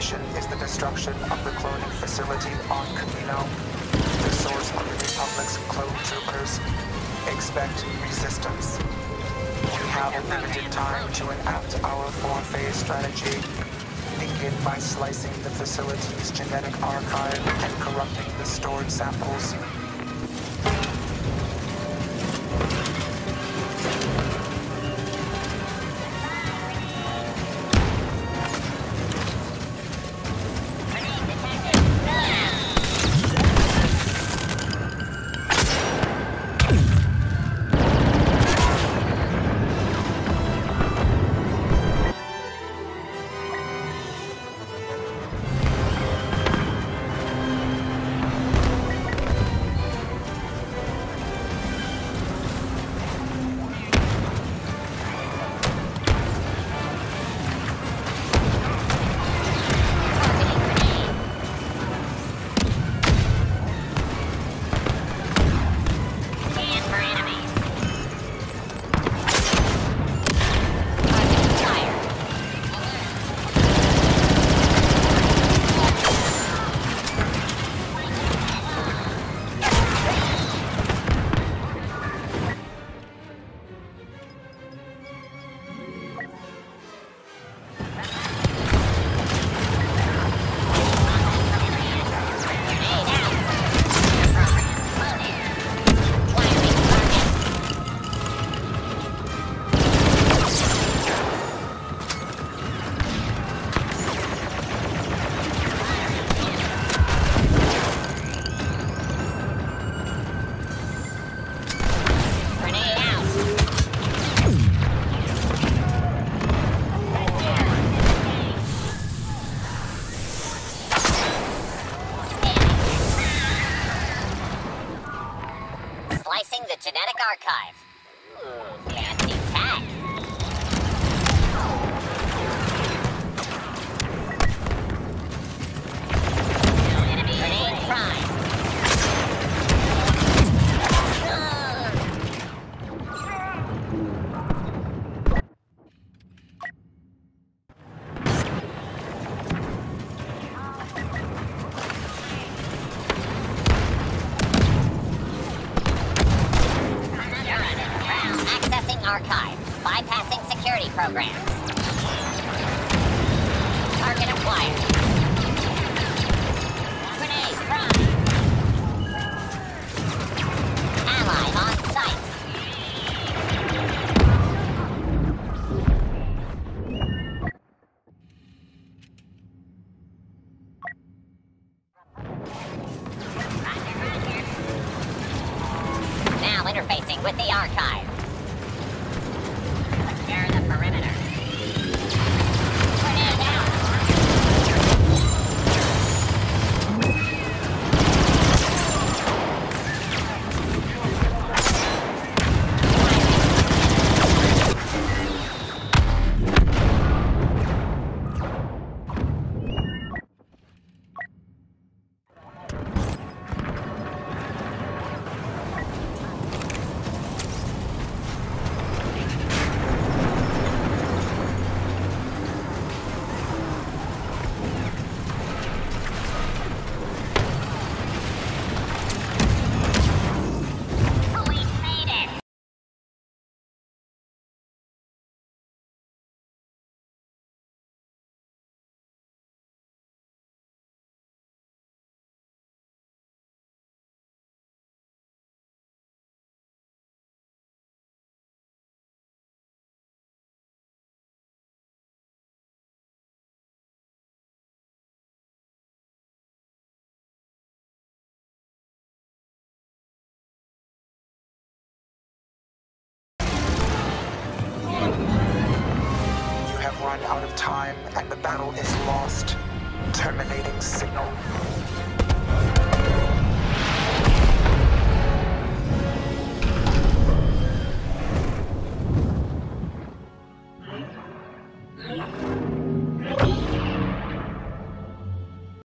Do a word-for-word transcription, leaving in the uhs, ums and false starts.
mission is the destruction of the cloning facility on Camino, the source of the Republic's clone troopers. Expect resistance. We have a limited time to enact our four-phase strategy. Begin by slicing the facility's genetic archive and corrupting the stored samples. Slicing the genetic archive. Ooh, fancy tech. Enemy grenade prime. Archive, bypassing security programs. Target acquired. Grenade prime. Ally on site. Now interfacing with the archive. Secure the perimeter. Grenade out. Run out of time and the battle is lost. Terminating signal.